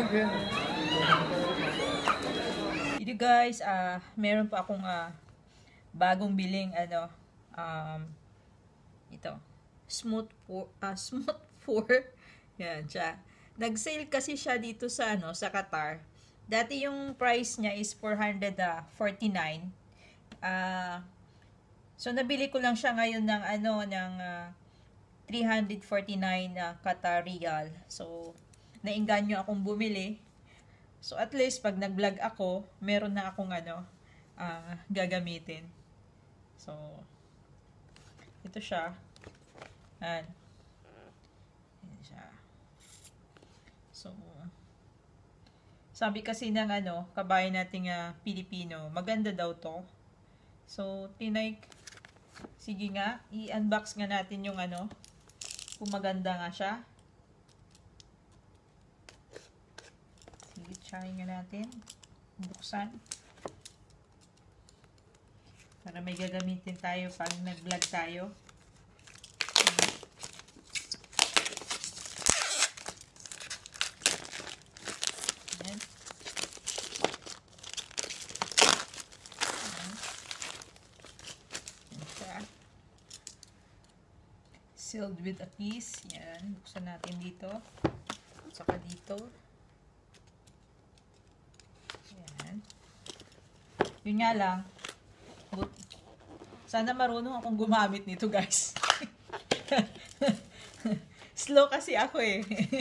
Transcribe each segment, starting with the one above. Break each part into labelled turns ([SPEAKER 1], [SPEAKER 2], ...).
[SPEAKER 1] Ito guys, meron pa akong bagong biling ito. Smooth 4. Yan siya. Nag-sale kasi siya dito sa sa Qatar. Dati yung price niya is 449. So nabili ko lang siya ngayon ng ng 349 Qatar Riyal. So nainganyo akong bumili. So at least pag nag-vlog ako, meron na akong gagamitin. So ito siya. Ayan. Ayan siya. So sabi kasi ng kabayan nating Pilipino, maganda daw to. So sige nga, i-unbox nga natin yung kung maganda nga siya. Sige, try nga natin. Buksan. Para may gagamitin tayo pag nag-vlog tayo. Ayan. Sealed with a kiss. Yan. Buksan natin dito. Saka dito. Yan. Yun nga lang. Sana marunong akong gumamit nito, guys. Slow kasi ako eh.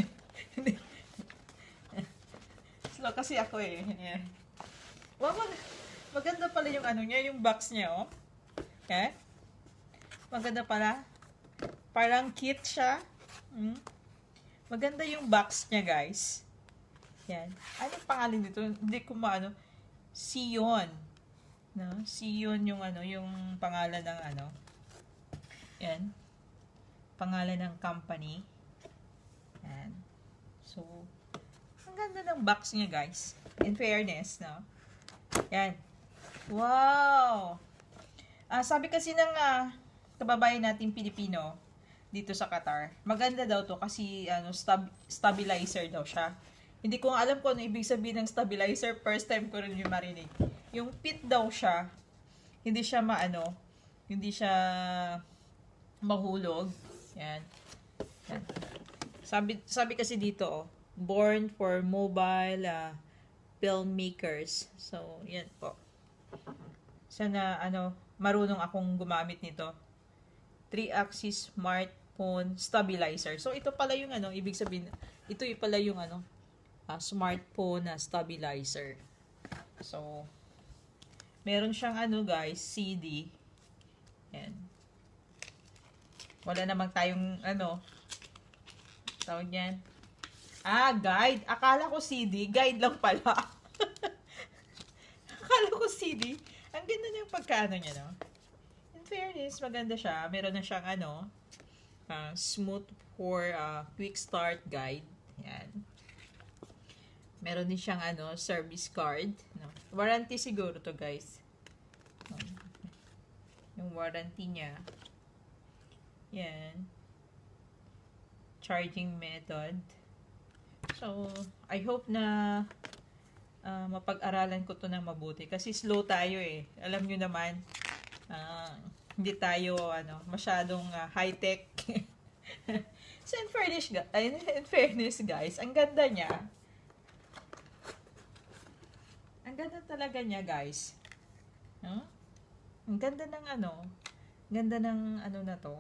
[SPEAKER 1] Slow kasi ako eh. Yan. Wow, maganda pala yung niya, yung box niya, oh. Okay? Maganda pala. Parang kit siya. Maganda yung box niya, guys. Yan. Anong pangalan nito? Hindi ko maano. Sion. No? Sion yung yung pangalan ng Yan. Pangalan ng company. Yan. So, ang ganda ng box niya, guys. In fairness, no? Yan. Wow! Sabi kasi ng kababayan natin Pilipino, dito sa Qatar. Maganda daw to kasi stabilizer daw siya. Hindi ko alam kung ano ibig sabihin ng stabilizer. First time ko rin yung marinig. Yung fit daw siya, hindi siya hindi siya mahulog. Yan. Yan. Sabi kasi dito, born for mobile filmmakers. So, yan po. Sana marunong akong gumamit nito. 3-axis smartphone stabilizer. So, ito pala yung ibig sabihin, ito yung pala yung smartphone na stabilizer. So, meron siyang guys, CD. Yan. Wala namang tayong tawag yan. Guide. Akala ko CD. Guide lang pala. Akala ko CD. Ang ganda niya yung pagkaano niya, no? In fairness, maganda siya. Meron na siyang smooth for quick start guide. Yan. Meron din siyang service card. No? Warranty siguro to, guys. Yung warranty niya. Yan. Charging method. So, I hope na mapag-aralan ko to ng mabuti. Kasi slow tayo eh. Alam nyo naman, hindi tayo masyadong high-tech. So, in fairness, guys, ang ganda niya. Ang ganda talaga niya, guys. Ang ganda ng ganda ng na to.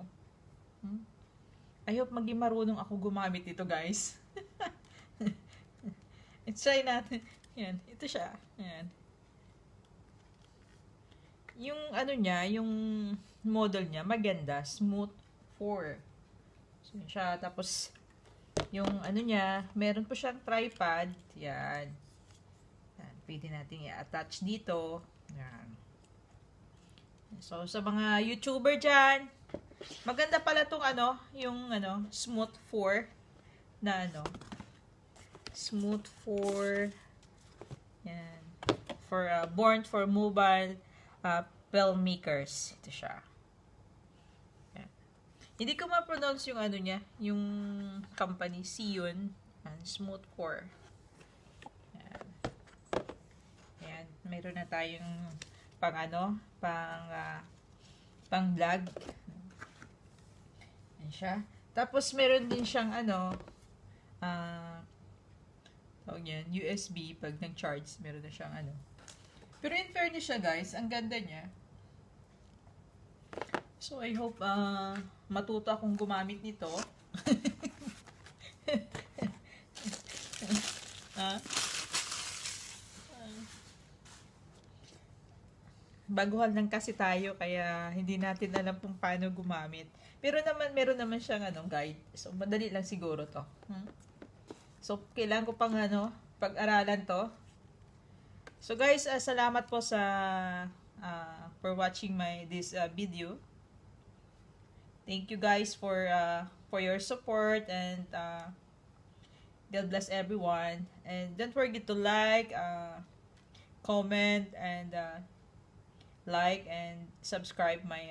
[SPEAKER 1] I hope maging marunong ako gumamit ito, guys. Try natin. Yan, ito siya. Yan. Yung niya, yung model niya, maganda. Smooth 4. So, siya. Tapos, yung niya, meron po siyang tripod. Yan. Yan. Pwede natin i-attach dito. Yan. So, sa mga YouTuber dyan, maganda pala tong yung Smooth 4 na Smooth 4 yan. For born for mobile filmmakers. Ito siya. Yan. Hindi ko ma-pronounce yung niya, yung company Sion and Smooth 4. Meron na tayong pang ano, pang vlog. Yan siya. Tapos meron din siyang ano, tawag yan, USB. Pag nag-charge, meron na siyang ano. Pero in fairness siya guys, ang ganda niya. So I hope matuto akong gumamit nito. Baguhan lang kasi tayo kaya hindi natin alam kung paano gumamit. Pero naman meron naman siyang guide. So madali lang siguro 'to. So kailangan ko pang pag-aralan 'to. So guys, salamat po sa for watching this video. Thank you guys for your support, and God bless everyone. And don't forget to like, comment, and like and subscribe my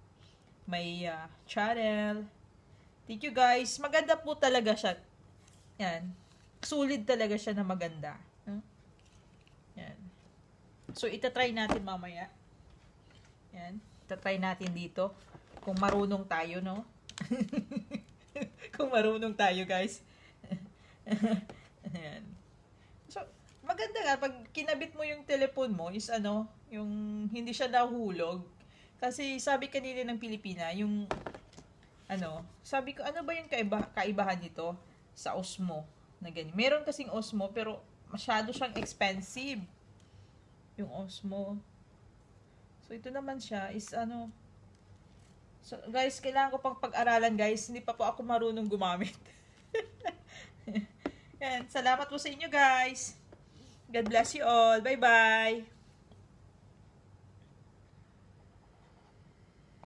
[SPEAKER 1] channel. Thank you guys. Maganda po talaga siya. Yan. Sulit talaga siya na maganda. Yan. So itatry natin mamaya. Yan. Itatry natin dito. Kung marunong tayo, no? Kung marunong tayo, guys. Ayan. So, maganda nga, pag kinabit mo yung telephone mo, is yung hindi siya nahulog. Kasi sabi kanina ng Pilipina, yung, sabi ko, ano ba yung kaibahan nito sa Osmo? Na ganyan. Meron kasing Osmo, pero masyado siyang expensive. Yung Osmo. So, ito naman siya, is so, guys, kailangan ko pang pag-aralan, guys. Hindi pa po ako marunong gumamit. Yan. Salamat po sa inyo, guys. God bless you all. Bye-bye.